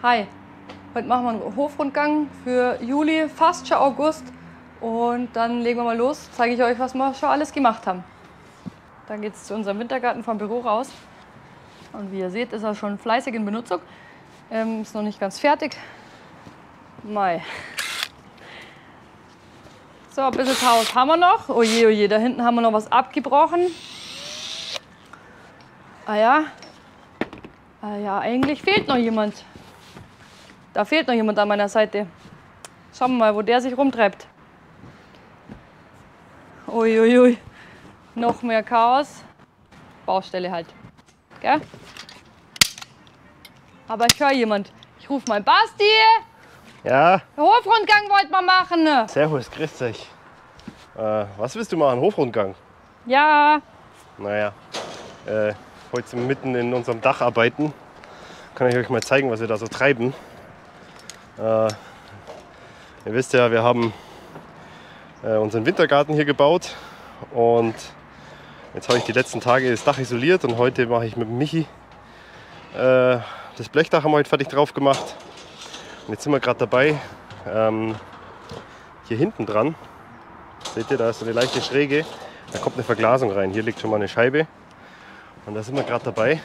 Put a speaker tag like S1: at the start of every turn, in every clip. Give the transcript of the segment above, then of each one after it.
S1: Hi, heute machen wir einen Hofrundgang für Juli, fast schon August. Und dann legen wir mal los, zeige ich euch, was wir schon alles gemacht haben. Dann geht es zu unserem Wintergarten vom Büro raus. Und wie ihr seht, ist er schon fleißig in Benutzung. Ist noch nicht ganz fertig. Mai. So, ein bisschen Chaos haben wir noch. Oje, oje, da hinten haben wir noch was abgebrochen. Ah ja. Ah ja, eigentlich fehlt noch jemand. Da fehlt noch jemand an meiner Seite. Schauen wir mal, wo der sich rumtreibt. Uiuiui. Ui. Noch mehr Chaos. Baustelle halt. Gell? Aber ich höre jemand. Ich rufe mal Basti.
S2: Ja.
S1: Hofrundgang wollten wir machen.
S2: Servus, grüß dich. Was willst du machen? Hofrundgang?
S1: Ja.
S2: Naja, heute sind wir mitten in unserem Dach arbeiten. Kann ich euch mal zeigen, was wir da so treiben. Ihr wisst ja, wir haben unseren Wintergarten hier gebaut und jetzt habe ich die letzten Tage das Dach isoliert und heute mache ich mit Michi das Blechdach haben wir heute fertig drauf gemacht. Und jetzt sind wir gerade dabei, hier hinten dran, seht ihr, da ist so eine leichte Schräge, da kommt eine Verglasung rein. Hier liegt schon mal eine Scheibe und da sind wir gerade dabei,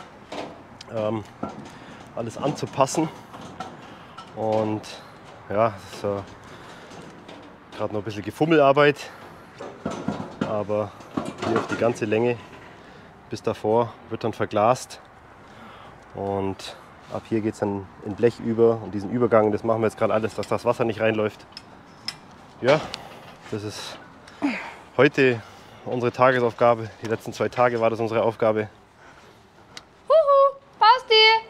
S2: alles anzupassen. Und ja, es ist gerade noch ein bisschen Gefummelarbeit, aber hier auf die ganze Länge bis davor wird dann verglast und ab hier geht es dann in Blech über und diesen Übergang, das machen wir jetzt gerade alles, dass das Wasser nicht reinläuft. Ja, das ist heute unsere Tagesaufgabe. Die letzten 2 Tage war das unsere Aufgabe.
S1: Huhu, Basti.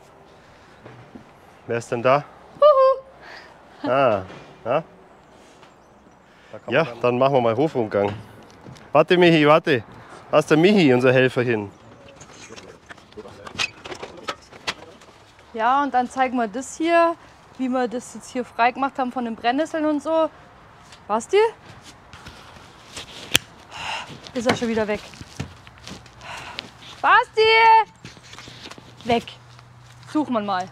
S2: Wer ist denn da?
S1: Huhu.
S2: Ah, ja? Ja, dann machen wir mal Hofrundgang. Warte Michi, warte. Da ist der Michi, unser Helferchen.
S1: Ja, und dann zeigen wir das hier, wie wir das jetzt hier frei gemacht haben von den Brennnesseln und so. Basti? Ist er schon wieder weg? Basti! Weg. Suchen wir mal.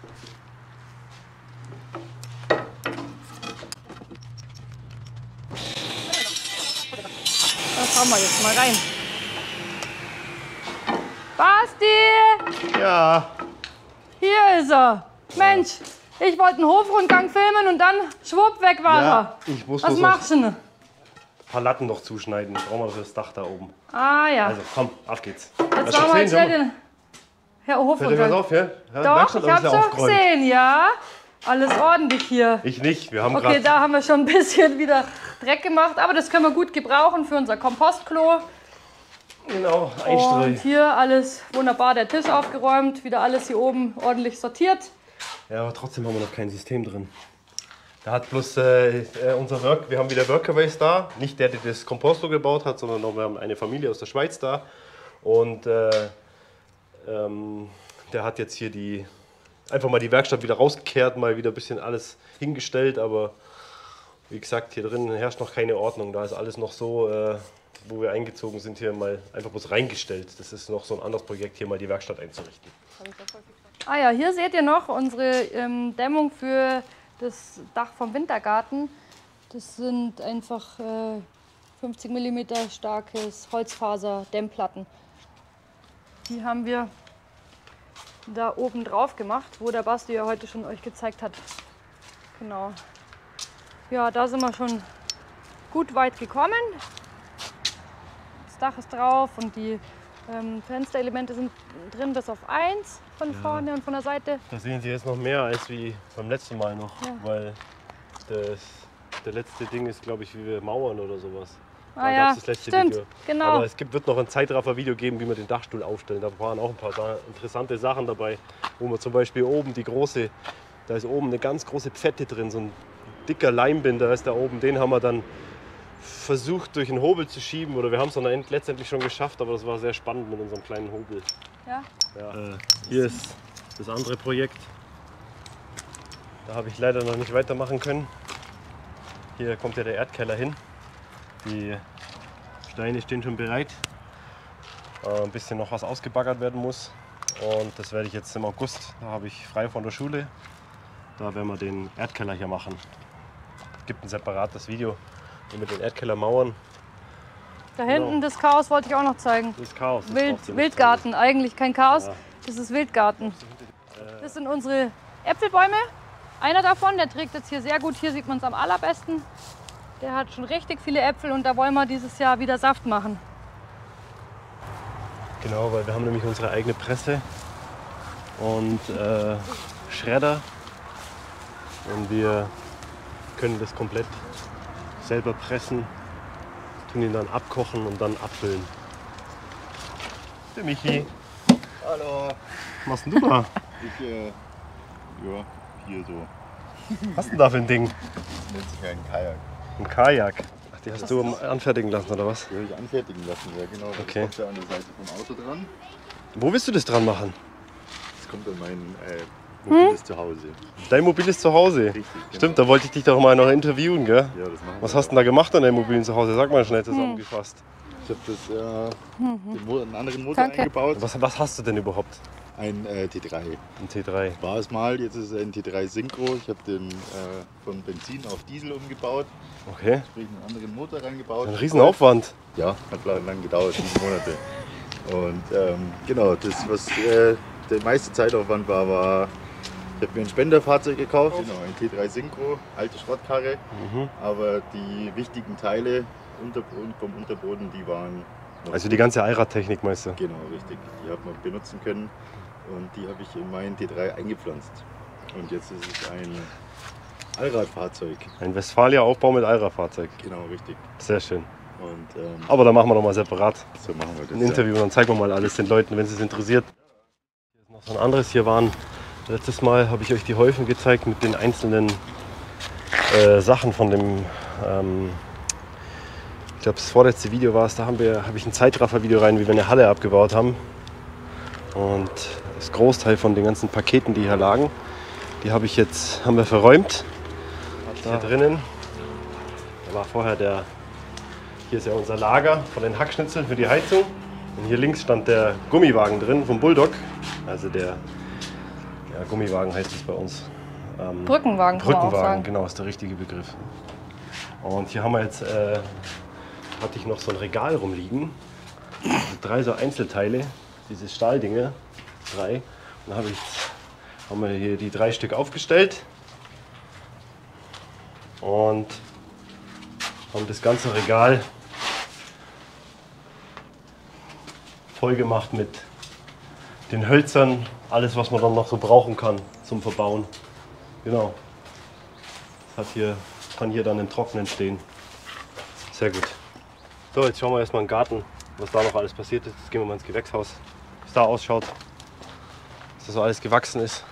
S1: Da schauen wir jetzt mal rein. Basti!
S2: Ja.
S1: Hier ist er. Mensch, ich wollte einen Hofrundgang filmen und dann schwupp, weg war
S2: Ja,
S1: er.
S2: ich muss
S1: Was
S2: noch
S1: machst du denn?
S2: ein paar Latten noch zuschneiden. Brauchen wir für das Dach da oben.
S1: Ah ja.
S2: Also komm, auf geht's.
S1: Jetzt
S2: Hast du
S1: schauen wir
S2: gesehen,
S1: jetzt schnell
S2: schau mal.
S1: den Herr
S2: Fällt dir was
S1: Hofrundgang.
S2: auf, ja? Ja,
S1: Doch,
S2: Werkstatt
S1: ich
S2: ist
S1: hab's
S2: ja
S1: doch
S2: aufgeräumt.
S1: gesehen, ja. Alles ordentlich hier.
S2: Ich nicht, wir haben
S1: Okay,
S2: gerade...
S1: da haben wir schon ein bisschen wieder Dreck gemacht, aber das können wir gut gebrauchen für unser Kompostklo.
S2: Genau,
S1: Und
S2: einstreuen.
S1: hier alles wunderbar, der Tisch aufgeräumt, wieder alles hier oben ordentlich sortiert.
S2: Ja, aber trotzdem haben wir noch kein System drin. Da hat bloß unser wir haben wieder Workaways da. Nicht der das Komposto gebaut hat, sondern wir haben eine Familie aus der Schweiz da. Und der hat jetzt hier einfach mal die Werkstatt wieder rausgekehrt, mal wieder ein bisschen alles hingestellt. Aber wie gesagt, hier drin herrscht noch keine Ordnung. Da ist alles noch so, wo wir eingezogen sind, hier mal einfach bloß reingestellt. Das ist noch so ein anderes Projekt, hier mal die Werkstatt einzurichten.
S1: Ah ja, hier seht ihr noch unsere Dämmung für das Dach vom Wintergarten. Das sind einfach 50 mm starkes Holzfaser-Dämmplatten. Die haben wir da oben drauf gemacht, wo der Basti ja heute schon euch gezeigt hat. Genau. Ja, da sind wir schon gut weit gekommen. Das Dach ist drauf und die Fensterelemente sind drin bis auf 1 von vorne und von der Seite.
S2: Da sehen Sie jetzt noch mehr als wie beim letzten Mal noch,
S1: Ja.
S2: weil der letzte Ding ist, glaube ich, wie wir mauern oder sowas.
S1: Ah
S2: Da
S1: ja,
S2: gab's das letzte
S1: stimmt,
S2: Video.
S1: genau.
S2: Aber es wird noch ein Zeitraffer-Video geben, wie wir den Dachstuhl aufstellen. Da waren auch ein paar interessante Sachen dabei, wo wir zum Beispiel oben da ist oben eine ganz große Pfette drin, so ein dicker Leimbinder ist da oben, den haben wir dann versucht durch einen Hobel zu schieben oder wir haben es dann letztendlich schon geschafft, aber das war sehr spannend mit unserem kleinen Hobel.
S1: Ja.
S2: Ja. Hier ist das andere Projekt. Da habe ich leider noch nicht weitermachen können. Hier kommt ja der Erdkeller hin. Die Steine stehen schon bereit. Ein bisschen noch was ausgebaggert werden muss. Und das werde ich jetzt im August, da habe ich frei von der Schule. Da werden wir den Erdkeller hier machen. Es gibt ein separates Video mit den Erdkellermauern.
S1: Da hinten das Chaos wollte ich auch noch zeigen.
S2: Das Chaos. Das
S1: Wildgarten, eigentlich kein Chaos,
S2: Ja.
S1: das ist Wildgarten. Das sind unsere Äpfelbäume. Einer davon, der trägt jetzt hier sehr gut, hier sieht man es am allerbesten. Der hat schon richtig viele Äpfel und da wollen wir dieses Jahr wieder Saft machen.
S2: Genau, weil wir haben nämlich unsere eigene Presse und Schredder. Und wir können das komplett selber pressen, tun ihn dann abkochen und dann abfüllen. Der Michi.
S3: Hallo.
S2: Was machst denn du da?
S3: Ich, ja, hier so.
S2: Was hast du denn da für ein Ding?
S3: Das nennt sich ein Kajak.
S2: Ein Kajak. Ach, die hast du anfertigen lassen, oder was?
S3: Die habe ich anfertigen lassen, ja genau. Das
S2: Okay.
S3: kommt ja an der Seite vom Auto dran.
S2: Wo willst du das dran machen?
S3: Das kommt an mein mobiles Zuhause.
S2: Dein mobiles Zuhause.
S3: Richtig, genau.
S2: Stimmt, da wollte ich dich doch mal noch interviewen, gell?
S3: Ja, das machen
S2: Was
S3: wir.
S2: hast du denn da gemacht an deinem mobilen Zuhause? Sag mal schnell zusammengefasst.
S3: Ich habe das einen anderen Motor
S1: Danke.
S3: eingebaut.
S2: Was hast du denn überhaupt?
S3: Ein T3.
S2: Ein T3.
S3: War es mal, jetzt ist es ein T3 Synchro. Ich habe den von Benzin auf Diesel umgebaut.
S2: Okay.
S3: Sprich einen anderen Motor reingebaut.
S2: Ein Riesenaufwand.
S3: Ja, hat lang gedauert, 7 Monate. Und genau, das was der meiste Zeitaufwand war, ich habe mir ein Spenderfahrzeug gekauft, genau, ein T3 Synchro, alte Schrottkarre, aber die wichtigen Teile vom Unterboden, die waren noch
S2: Also die ganze Allradtechnik meinst du?
S3: genau richtig, die hat man benutzen können und die habe ich in meinen T3 eingepflanzt. Und jetzt ist es ein Allradfahrzeug,
S2: Ein Westfalia-Aufbau mit Allradfahrzeug.
S3: genau richtig.
S2: Sehr schön.
S3: Und
S2: Aber da machen wir noch mal separat
S3: so machen wir das.
S2: ein Interview und dann zeigen wir mal alles den Leuten, wenn es es interessiert. Hier ist noch so ein anderes. Hier waren letztes Mal habe ich euch die Häufen gezeigt mit den einzelnen Sachen von dem. Ich glaube, das vorletzte Video war es. Da habe ich ein Zeitraffer-Video rein, wie wir eine Halle abgebaut haben. Und das Großteil von den ganzen Paketen, die hier lagen, die haben wir verräumt. Hier drinnen. Da war vorher hier ist ja unser Lager von den Hackschnitzeln für die Heizung. Und hier links stand der Gummiwagen drin vom Bulldog. Also der Gummiwagen heißt es bei uns.
S1: Brückenwagen kann man auch
S2: Brückenwagen,
S1: sagen.
S2: genau, ist der richtige Begriff. Und hier haben wir jetzt, hatte ich noch so ein Regal rumliegen. 3 so Einzelteile, diese Stahldinge, 3. Und dann haben wir hier die 3 Stück aufgestellt. Und haben das ganze Regal voll gemacht mit den Hölzern, alles was man dann noch so brauchen kann zum Verbauen. Genau. Das kann hier dann im Trockenen stehen. Sehr gut. So, jetzt schauen wir erstmal in den Garten, was da noch alles passiert ist. Jetzt gehen wir mal ins Gewächshaus, wie es da ausschaut, dass das so alles gewachsen ist.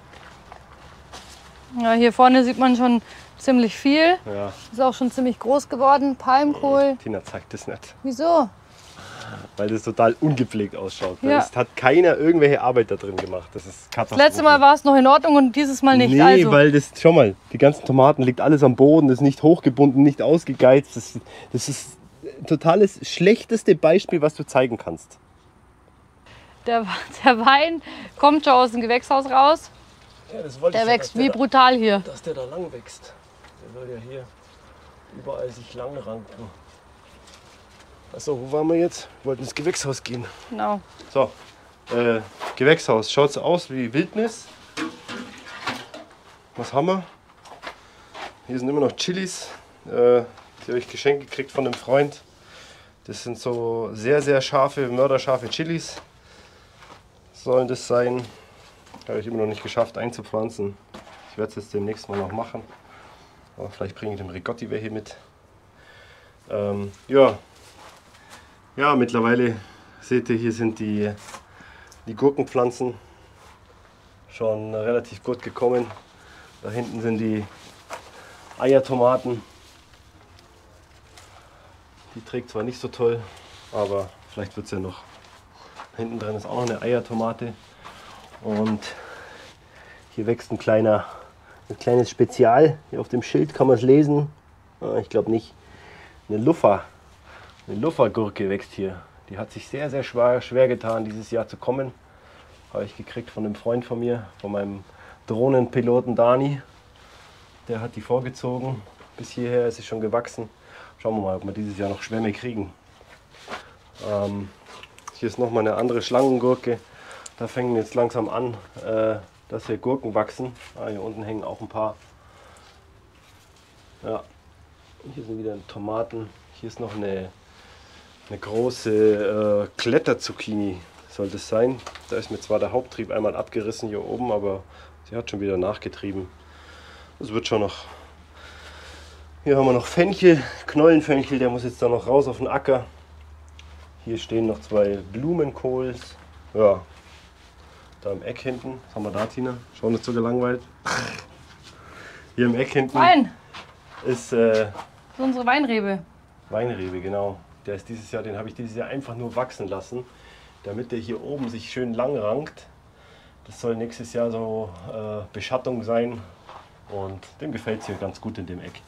S1: Ja, hier vorne sieht man schon ziemlich viel.
S2: Ja,
S1: Ist auch schon ziemlich groß geworden. Palmkohl.
S2: Tina zeigt das nicht,
S1: Wieso?
S2: weil das total ungepflegt ausschaut.
S1: Ja.
S2: Es hat keiner irgendwelche Arbeit da drin gemacht. Das ist
S1: Das
S2: Katastrophe.
S1: letzte Mal war es noch in Ordnung und dieses Mal nicht.
S2: Nee,
S1: Also,
S2: weil schau mal, die ganzen Tomaten liegt alles am Boden, das ist nicht hochgebunden, nicht ausgegeizt. Das ist ein totales schlechteste Beispiel, was du zeigen kannst.
S1: der Wein kommt schon aus dem Gewächshaus raus.
S2: Ja, das wollte
S1: Der wächst wie brutal hier.
S2: dass der da lang wächst. Der soll ja hier überall sich lang ranken. Achso, wo waren wir jetzt? Wir wollten ins Gewächshaus gehen.
S1: Genau.
S2: So, Gewächshaus. Schaut so aus wie Wildnis. Was haben wir? Hier sind immer noch Chilis. Die habe ich geschenkt gekriegt von einem Freund. Das sind so sehr, sehr scharfe, mörderscharfe Chilis. Sollen das sein. Habe ich immer noch nicht geschafft einzupflanzen. Ich werde es jetzt demnächst mal noch machen. Aber vielleicht bringe ich dem Rigotti welche mit. Ja, mittlerweile seht ihr, hier sind die Gurkenpflanzen schon relativ gut gekommen. Da hinten sind die Eiertomaten. Die trägt zwar nicht so toll, aber vielleicht wird es ja noch. Hinten drin ist auch noch eine Eiertomate. Und hier wächst ein kleines Spezial. Hier auf dem Schild kann man es lesen. Ich glaube nicht. Eine Luffergurke wächst hier. Die hat sich sehr, sehr schwer getan, dieses Jahr zu kommen. Habe ich gekriegt von einem Freund von mir, von meinem Drohnenpiloten Dani. Der hat die vorgezogen. Bis hierher ist es schon gewachsen. Schauen wir mal, ob wir dieses Jahr noch Schwämme kriegen. Hier ist nochmal eine andere Schlangengurke. Da fängen jetzt langsam an, dass hier Gurken wachsen. Hier unten hängen auch ein paar. Ja, hier sind wieder Tomaten. Hier ist noch eine große Kletterzucchini, soll das sein. Da ist mir zwar der Haupttrieb einmal abgerissen hier oben, aber sie hat schon wieder nachgetrieben. Das wird schon noch. Hier haben wir noch Fenchel, Knollenfenchel, der muss jetzt da noch raus auf den Acker. Hier stehen noch 2 Blumenkohls. Ja, da im Eck hinten. Was haben wir da, Tina? Schau nicht so gelangweilt. Hier im Eck hinten
S1: Wein!
S2: ist
S1: Das ist unsere Weinrebe.
S2: Weinrebe, genau. Der ist dieses Jahr, den habe ich dieses Jahr einfach nur wachsen lassen, damit der hier oben sich schön lang rankt. Das soll nächstes Jahr so Beschattung sein und dem gefällt es hier ganz gut in dem Eck.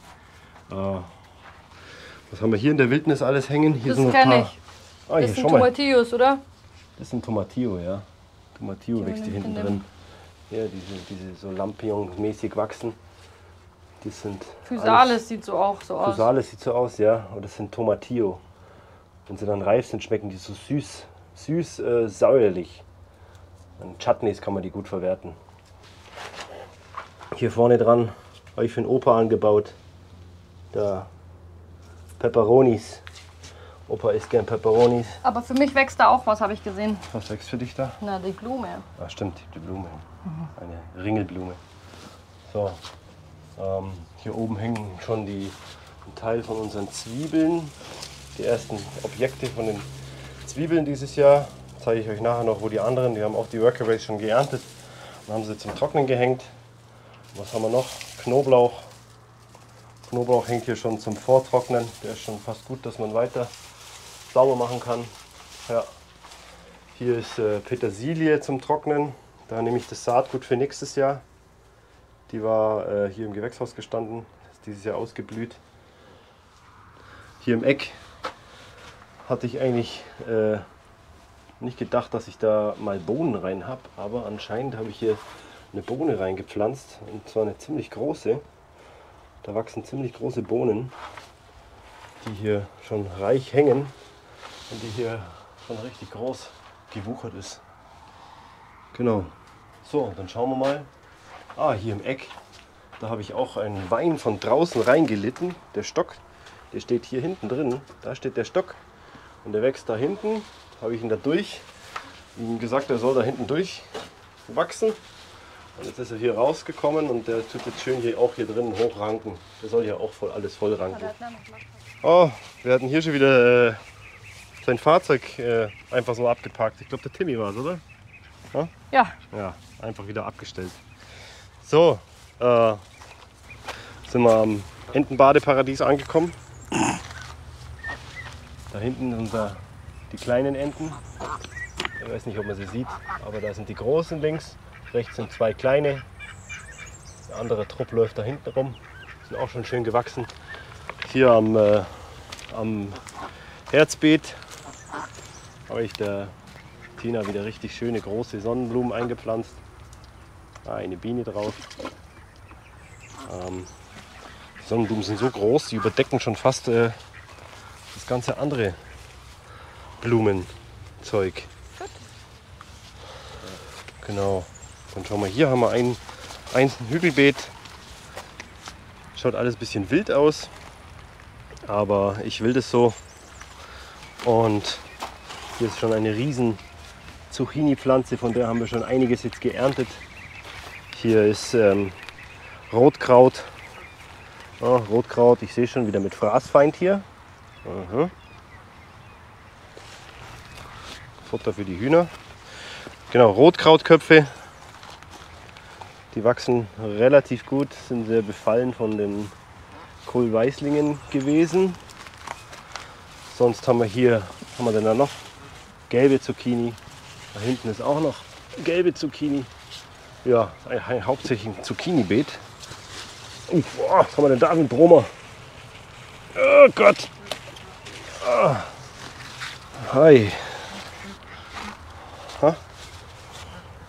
S2: Was haben wir hier in der Wildnis alles hängen? Hier
S1: Das
S2: sind noch
S1: kenne
S2: ein paar.
S1: ich.
S2: Ah, hier,
S1: Das sind
S2: schau mal.
S1: Tomatillos, oder?
S2: Das ist ein Tomatillo, ja. Tomatillo
S1: Die
S2: wächst hier
S1: man
S2: hinten
S1: nimmt.
S2: drin. Ja, diese so Lampion-mäßig wachsen. Die sind.
S1: Physalis sieht so auch so aus.
S2: Physalis sieht so aus, ja. Und das sind Tomatillo. Wenn sie dann reif sind, schmecken die so süß, säuerlich. In Chutneys kann man die gut verwerten. Hier vorne dran habe ich für den Opa angebaut. Da Peperonis. Opa isst gern Peperonis.
S1: Aber für mich wächst da auch was, habe ich gesehen.
S2: Was wächst für dich da?
S1: Na, die Blume.
S2: Ah, stimmt, die Blume. Eine Ringelblume. So, hier oben hängen schon ein Teil von unseren Zwiebeln. Die ersten Objekte von den Zwiebeln dieses Jahr. Zeige ich euch nachher noch, wo die anderen, die haben auch die Workaways schon geerntet und haben sie zum Trocknen gehängt. Was haben wir noch? Knoblauch. Knoblauch hängt hier schon zum Vortrocknen. Der ist schon fast gut, dass man weiter sauber machen kann. Ja. Hier ist Petersilie zum Trocknen. Da nehme ich das Saatgut für nächstes Jahr. Die war hier im Gewächshaus gestanden, ist dieses Jahr ausgeblüht. Hier im Eck hatte ich eigentlich nicht gedacht, dass ich da mal Bohnen rein habe, aber anscheinend habe ich hier eine Bohne reingepflanzt, und zwar eine ziemlich große. Da wachsen ziemlich große Bohnen, die hier schon reich hängen und die hier schon richtig groß gewuchert ist. Genau. So, dann schauen wir mal. Ah, hier im Eck, da habe ich auch einen Wein von draußen reingelitten. Der Stock, der steht hier hinten drin. Da steht der Stock und der wächst da hinten. Habe ich ihn da durch. Ihm gesagt, er soll da hinten durch wachsen. Und jetzt ist er hier rausgekommen und der tut jetzt schön hier auch hier drin hochranken. Der soll ja auch alles voll ranken. Oh, wir hatten hier schon wieder sein Fahrzeug einfach so abgeparkt. Ich glaube, der Timmy war es, oder?
S1: Ja,
S2: Ja, einfach wieder abgestellt. So, sind wir am Entenbadeparadies angekommen. Da hinten sind die kleinen Enten. Ich weiß nicht, ob man sie sieht, aber da sind die großen links. Rechts sind 2 kleine. Der andere Trupp läuft da hinten rum. Sind auch schon schön gewachsen. Hier am Herzbeet habe ich der Tina wieder richtig schöne große Sonnenblumen eingepflanzt. Eine Biene drauf. Die Sonnenblumen sind so groß, die überdecken schon fast das ganze andere Blumenzeug. Genau. Dann schauen wir, hier haben wir ein Hügelbeet. Schaut alles ein bisschen wild aus, aber ich will das so. Und hier ist schon eine riesen Zucchini-Pflanze, von der haben wir schon einiges jetzt geerntet. Hier ist Rotkraut. Oh, Rotkraut, ich sehe schon wieder mit Fraßfeind hier. Aha. Futter für die Hühner. Genau, Rotkrautköpfe. Die wachsen relativ gut, sind sehr befallen von den Kohlweißlingen gewesen. Sonst haben wir hier, was haben wir denn da noch? Gelbe Zucchini. Da hinten ist auch noch gelbe Zucchini. Ja, hauptsächlich ein Zucchini-Beet. Was haben wir denn da für einen Brummer? Oh Gott! Hi! Ha?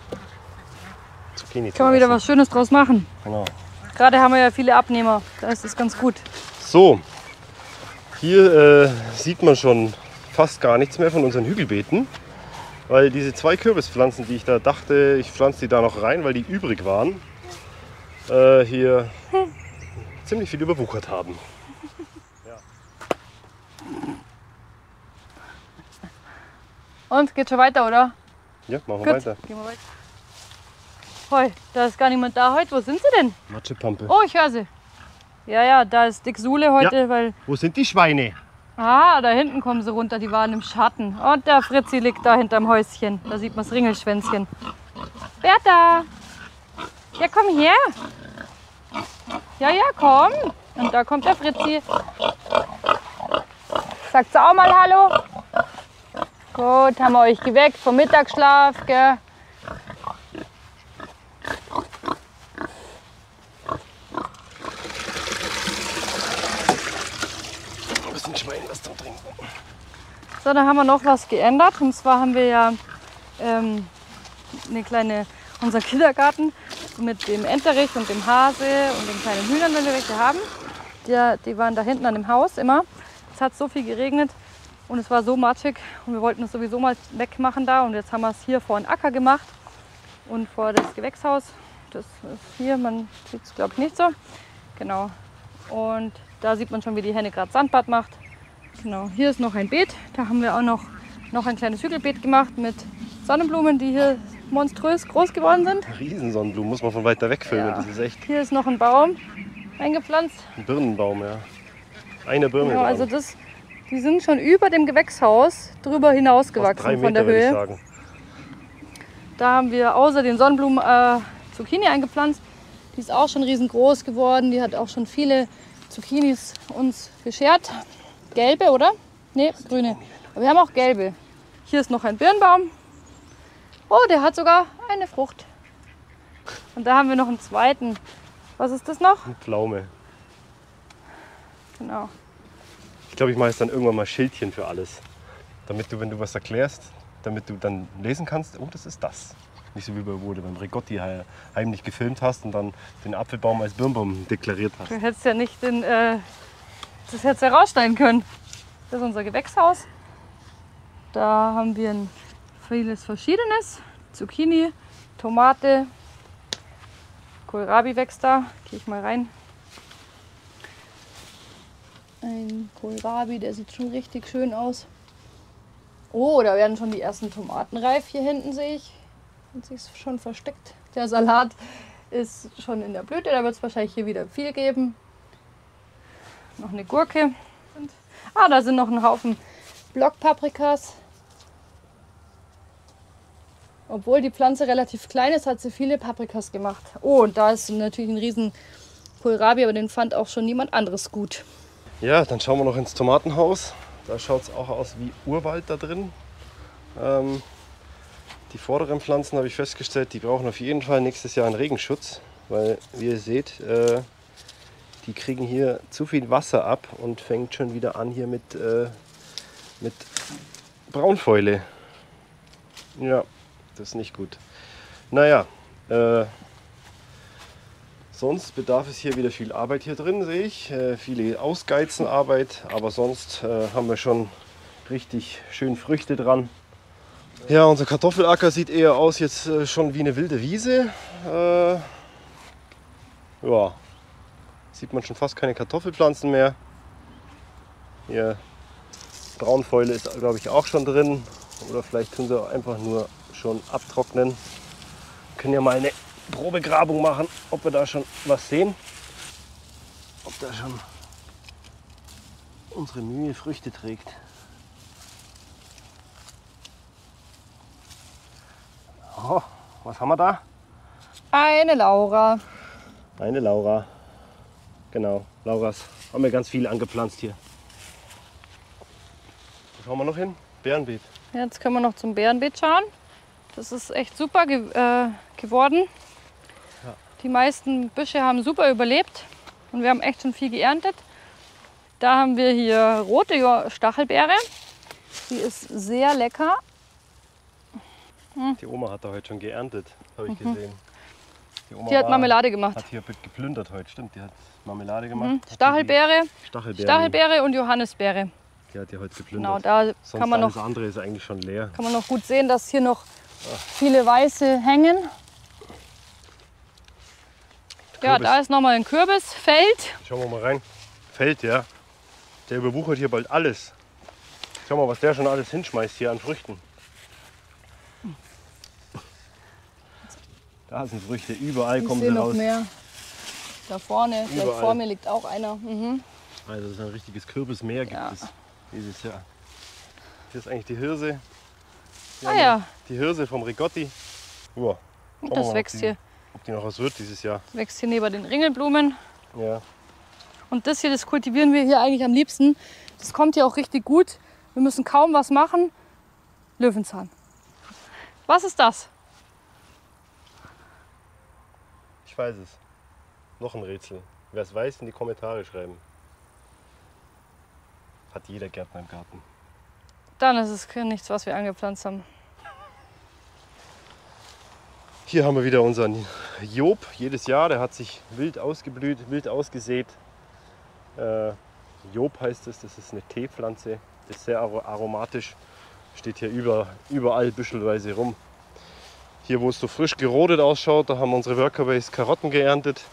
S2: Zucchini
S1: Kann man wieder
S2: essen.
S1: was Schönes draus machen.
S2: Genau.
S1: Gerade haben wir ja viele Abnehmer. Da ist es ganz gut.
S2: So, hier sieht man schon fast gar nichts mehr von unseren Hügelbeeten. Weil diese 2 Kürbispflanzen, die ich da dachte, ich pflanze die da noch rein, weil die übrig waren, hier ziemlich viel überwuchert haben.
S1: Und geht schon weiter, oder?
S2: Ja, machen wir
S1: Gut,
S2: weiter.
S1: gehen wir weiter. Hoi, da ist gar niemand da heute. Wo sind sie denn?
S2: Matschepampe.
S1: Oh, ich höre sie. Ja, ja, da ist Dick Sule heute, weil...
S2: Wo sind die Schweine?
S1: Ah, da hinten kommen sie runter, die waren im Schatten. Und der Fritzi liegt da hinterm Häuschen. Da sieht man das Ringelschwänzchen. Bertha! Ja, komm her! Ja, ja, komm! Und da kommt der Fritzi. Sagt auch mal Hallo? Gut, haben wir euch geweckt vom Mittagsschlaf, gell?
S2: Ein bisschen Schwein was zum Trinken.
S1: So, da haben wir noch was geändert. Und zwar haben wir ja unser Kindergarten mit dem Enterich und dem Hase und den kleinen Hühnern, wenn wir welche haben. Die waren da hinten an dem Haus immer. Es hat so viel geregnet und es war so matschig und wir wollten es sowieso mal wegmachen da. Und jetzt haben wir es hier vor den Acker gemacht und vor das Gewächshaus. Das ist hier, man sieht es glaube ich nicht so. Genau. Und da sieht man schon, wie die Henne gerade Sandbad macht. Genau, hier ist noch ein Beet. Da haben wir auch noch ein kleines Hügelbeet gemacht mit Sonnenblumen, die hier monströs groß geworden sind.
S2: Riesensonnenblumen, muss man von weiter weg filmen.
S1: Ja.
S2: Das ist echt
S1: Hier ist noch ein Baum eingepflanzt.
S2: ein Birnenbaum, ja. Eine Birne
S1: Genau,
S2: dran.
S1: also die sind schon über dem Gewächshaus drüber
S2: Fast
S1: hinausgewachsen
S2: 3
S1: von der
S2: Meter, würde ich
S1: Höhe.
S2: sagen.
S1: Da haben wir außer den Sonnenblumen Zucchini eingepflanzt. Die ist auch schon riesengroß geworden. Die hat auch schon viele Zucchinis uns beschert. Gelbe, oder? Ne, grüne. Aber wir haben auch gelbe. Hier ist noch ein Birnbaum. Oh, der hat sogar eine Frucht. Und da haben wir noch einen zweiten. Was ist das noch?
S2: Eine Pflaume.
S1: Genau.
S2: Ich glaube, ich mache jetzt dann irgendwann mal Schildchen für alles. Damit du, wenn du was erklärst, damit du dann lesen kannst, oh, das ist das. Nicht so wie wo du beim Rigotti heimlich gefilmt hast und dann den Apfelbaum als Birnbaum deklariert hast.
S1: Du hättest ja nicht das hättest du ja rausschneiden können. Das ist unser Gewächshaus. Da haben wir vieles Verschiedenes. Zucchini, Tomate, Kohlrabi wächst da. Gehe ich mal rein. Ein Kohlrabi, der sieht schon richtig schön aus. Oh, da werden schon die ersten Tomaten reif. Hier hinten sehe ich. Hat sich schon versteckt. Der Salat ist schon in der Blüte. Da wird es wahrscheinlich hier wieder viel geben. Noch eine Gurke. Ah, da sind noch ein Haufen Blockpaprikas. Obwohl die Pflanze relativ klein ist, hat sie viele Paprikas gemacht. Oh, und da ist natürlich ein riesen Kohlrabi, aber den fand auch schon niemand anderes gut.
S2: Ja, dann schauen wir noch ins Tomatenhaus. Da schaut es auch aus wie Urwald da drin. Die vorderen Pflanzen habe ich festgestellt, die brauchen auf jeden Fall nächstes Jahr einen Regenschutz. Weil, wie ihr seht, die kriegen hier zu viel Wasser ab und fängt schon wieder an hier mit Braunfäule. Ja, das ist nicht gut. Naja, sonst bedarf es hier wieder viel Arbeit hier drin, sehe ich. Viele Ausgeizenarbeit, aber sonst haben wir schon richtig schön Früchte dran. Ja, unser Kartoffelacker sieht eher aus jetzt schon wie eine wilde Wiese. Ja, sieht man schon fast keine Kartoffelpflanzen mehr. Hier Braunfäule ist, glaube ich, auch schon drin. Oder vielleicht tun sie auch einfach nur schon abtrocknen. Wir können ja mal eine Probegrabung machen, ob wir da schon was sehen. Ob da schon unsere Mühe Früchte trägt. Oh, was haben wir da?
S1: Eine Laura.
S2: Eine Laura. Genau, Lauras haben wir ganz viele angepflanzt hier. Wo schauen wir noch hin? Bärenbeet.
S1: Jetzt können wir noch zum Beerenbeet schauen. Das ist echt super geworden.
S2: Ja.
S1: Die meisten Büsche haben super überlebt und wir haben echt schon viel geerntet. Da haben wir hier rote Stachelbeere. Die ist sehr lecker.
S2: Die Oma hat da heute schon geerntet, habe ich gesehen. Oma
S1: Die hat Marmelade gemacht.
S2: Hat hier geplündert heute, stimmt. Die hat Marmelade gemacht.
S1: Stachelbeere,
S2: Stachelbeeren.
S1: Stachelbeere und Johannisbeere.
S2: Die hat hier heute
S1: Genau,
S2: geplündert.
S1: da
S2: Sonst
S1: kann man
S2: alles
S1: noch,
S2: andere ist eigentlich schon leer.
S1: kann man noch gut sehen, dass hier noch viele weiße hängen. Ja,
S2: Kürbis.
S1: da ist nochmal ein Kürbisfeld.
S2: Schauen wir mal rein. Feld, ja. Der überwuchert hier bald alles. Schau mal, was der schon alles hinschmeißt hier an Früchten. Da sind Früchte, überall
S1: Ich
S2: kommen
S1: sehe
S2: sie
S1: noch
S2: raus.
S1: mehr. Da vorne, gleich
S2: Überall.
S1: vor mir liegt auch einer. Mhm.
S2: Also das ist ein richtiges Kürbismeer gibt
S1: Ja.
S2: es dieses Jahr. Hier ist eigentlich die Hirse. Hier
S1: Ah
S2: haben wir
S1: ja,
S2: Die Hirse vom Rigotti. Schauen wir
S1: das
S2: mal,
S1: wächst hier.
S2: ob die noch was wird dieses Jahr.
S1: Das wächst hier neben den Ringelblumen.
S2: Ja.
S1: Und das hier, das kultivieren wir hier eigentlich am liebsten. Das kommt hier auch richtig gut. Wir müssen kaum was machen. Löwenzahn. Was ist das?
S2: Ich weiß es. Noch ein Rätsel. Wer es weiß, in die Kommentare schreiben. Hat jeder Gärtner im Garten.
S1: Dann ist es nichts, was wir angepflanzt haben.
S2: Hier haben wir wieder unseren Job. Jedes Jahr, der hat sich wild ausgeblüht, wild ausgesät. Job heißt es, das ist eine Teepflanze. Das ist sehr aromatisch. Steht hier überall büschelweise rum. Hier, wo es so frisch gerodet ausschaut, da haben unsere Workerbase Karotten geerntet.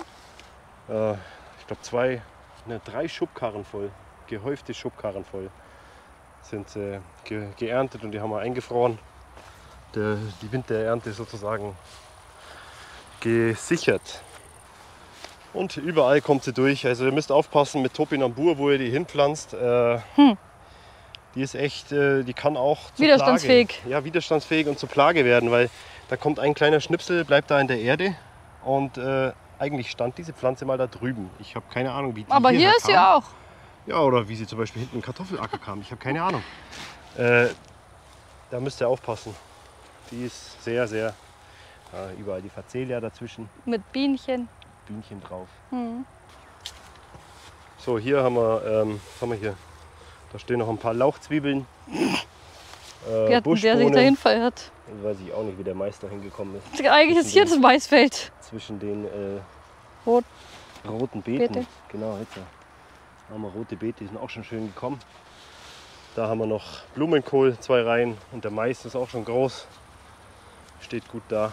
S2: Ich glaube 3 Schubkarren voll, gehäufte Schubkarren voll sind geerntet und die haben wir eingefroren. Die Winterernte sozusagen gesichert. Und überall kommt sie durch. Also ihr müsst aufpassen mit Topinambur, wo ihr die hinpflanzt. Die ist echt, die kann auch zur
S1: Widerstandsfähig.
S2: Plage, ja, widerstandsfähig und zur Plage werden, weil da kommt ein kleiner Schnipsel, bleibt da in der Erde und eigentlich stand diese Pflanze mal da drüben. Ich habe keine Ahnung, wie die
S1: Aber hier
S2: hierher
S1: ist sie
S2: kam.
S1: auch.
S2: Ja, oder wie sie zum Beispiel hinten im Kartoffelacker kam. Ich habe keine Ahnung. Da müsst ihr aufpassen. Die ist sehr, sehr, überall die Facelia dazwischen,
S1: Mit Bienchen.
S2: Bienchen drauf.
S1: Mhm.
S2: So, hier haben wir, hier? Da stehen noch ein paar Lauchzwiebeln.
S1: Der sich dahin verirrt.
S2: Weiß ich auch nicht, wie der Meister hingekommen ist.
S1: Eigentlich ist hier das Maisfeld.
S2: Zwischen den
S1: Rot.
S2: roten Beeten.
S1: Beete.
S2: Genau, jetzt haben wir rote Beete, die sind auch schon schön gekommen. Da haben wir noch Blumenkohl, 2 Reihen und der Mais ist auch schon groß. Steht gut da.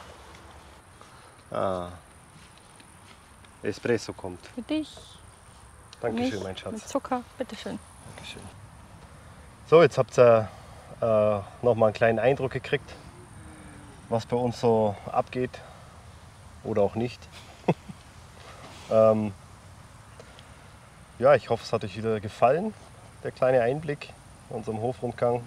S2: Espresso kommt.
S1: Für dich.
S2: Dankeschön,
S1: mich,
S2: mein
S1: Mit
S2: Schatz.
S1: Zucker. Bitteschön.
S2: Dankeschön. So, jetzt habt ihr noch mal einen kleinen Eindruck gekriegt, was bei uns so abgeht oder auch nicht. Ja, ich hoffe, es hat euch wieder gefallen, der kleine Einblick in unserem Hofrundgang.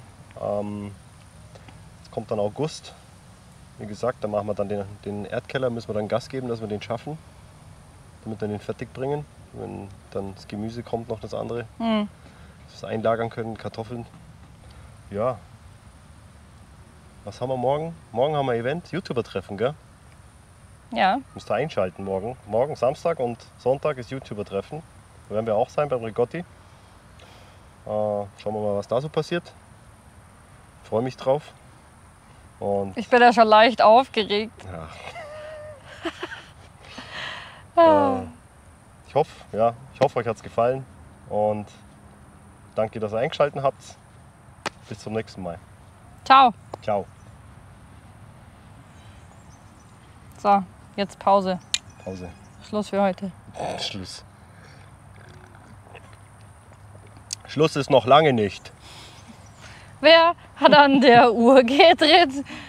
S2: Jetzt kommt dann August. Wie gesagt, da machen wir dann den Erdkeller, müssen wir dann Gas geben, dass wir den schaffen, damit wir den fertig bringen. Wenn dann das Gemüse kommt, noch das andere, dass wir es einlagern können, Kartoffeln. Ja. Was haben wir morgen? Morgen haben wir Event, YouTuber-Treffen, gell?
S1: Ja.
S2: Müsst ihr einschalten morgen. Morgen Samstag und Sonntag ist YouTuber-Treffen. Da werden wir auch sein beim Rigotti. Schauen wir mal, was da so passiert. Freue mich drauf. Und
S1: Ich bin ja schon leicht aufgeregt.
S2: ich hoffe, euch hat es gefallen. Und danke, dass ihr eingeschaltet habt. Bis zum nächsten Mal.
S1: Ciao.
S2: Ciao.
S1: So, jetzt Pause.
S2: Pause.
S1: Schluss für heute.
S2: Schluss. Schluss ist noch lange nicht.
S1: Wer hat an der Uhr gedreht?